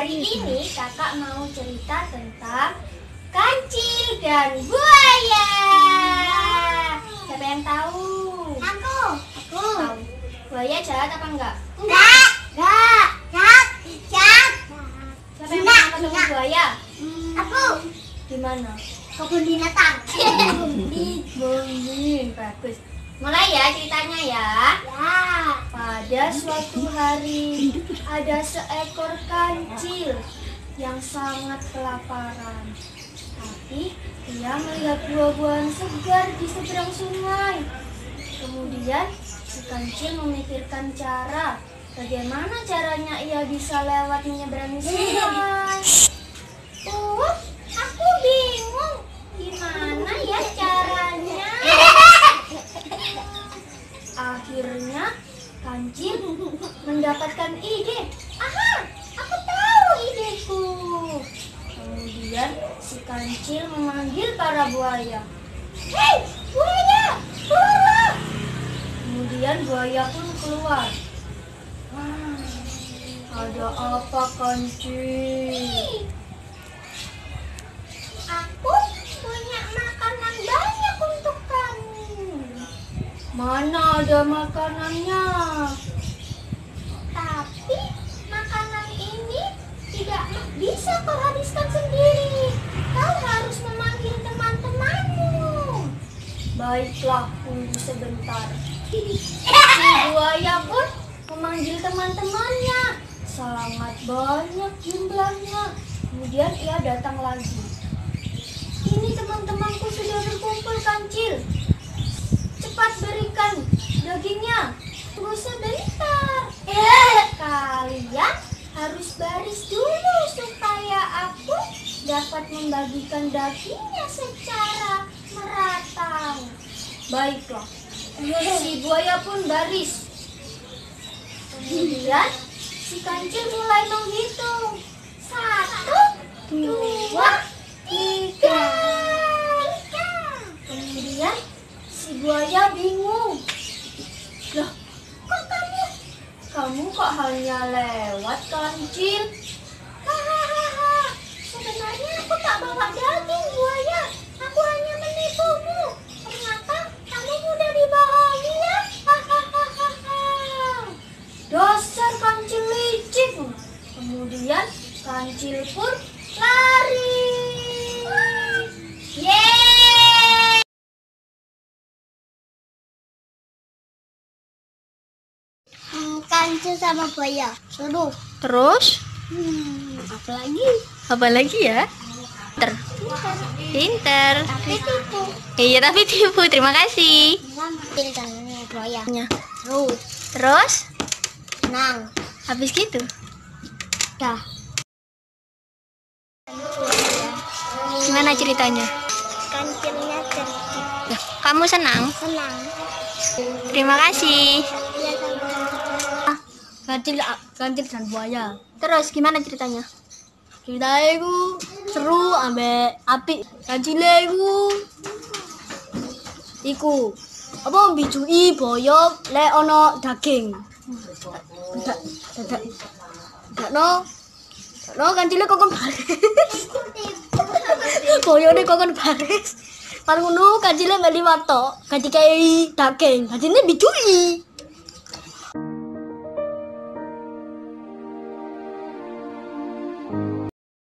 Hari ini kakak mau cerita tentang kancil dan buaya. Siapa yang tahu? Aku. Tahu. Buaya jahat apa enggak? Enggak. Jahat. Siapa yang pernah ketemu buaya? Aku. Di mana? Kebun binatang. Di bagus. Mulai ya ceritanya ya. Ya. Pada suatu hari ada seekor kancil yang sangat kelaparan. Tapi ia melihat buah-buahan segar di seberang sungai. Kemudian si kancil memikirkan cara bagaimana caranya ia bisa lewat menyeberangi sungai. Oh, aku bingung gimana ya caranya. Akhirnya kancil mendapatkan ide. Aha, aku tahu ideku. Kemudian si kancil memanggil para buaya. Hei, buaya, keluarlah! Kemudian buaya pun keluar. Wah, ada apa kancil? Aku punya makanan banyak untuk kamu. Mana ada makanannya? Tapi makanan ini tidak bisa kau habiskan sendiri. Kau harus memanggil teman-temanmu. Baiklah, tunggu sebentar. Si buaya pun memanggil teman-temannya. Sangat banyak jumlahnya. Kemudian ia datang lagi. Ini teman-temanku sudah berkumpul, kancil. Cepat berikan dagingnya. Tunggu sebentar. Kalian harus baris dulu supaya aku dapat membagikan dagingnya secara merata. Baiklah. Si buaya pun baris. Kemudian si kancil mulai menghitung. 1, 2, 3. Kemudian si buaya bingung. Loh, kok kamu kok hanya lewat, kancil? Hahaha, sebenarnya aku tak bawa daging, buaya. Aku hanya menipumu. Ternyata kamu mudah dibohongi ya. Hahaha. Dasar kancil licik. Kemudian kancil pun lari. Yeay! Kancil sama buaya. Seru. Terus? Apa lagi? Ya? Pinter. Tapi tipu. Iya, tapi tipu. Terima kasih. Kancil sama buaya. Ya. Seru. Terus? Senang. Habis gitu? Dah. Gimana ceritanya? Kancilnya cerdik. Nah, kamu senang? Senang. Terima kasih. Dia sama Kancil dan buaya. Terus gimana ceritanya? Ceritanya itu seru ambek apik. Kancile iku apa mbijui boyo lek ono daging. No kancile kokon baris. Boyone kokon baris. Par ngono kancile meli watok, ganti kei daging. Kancile mbijui.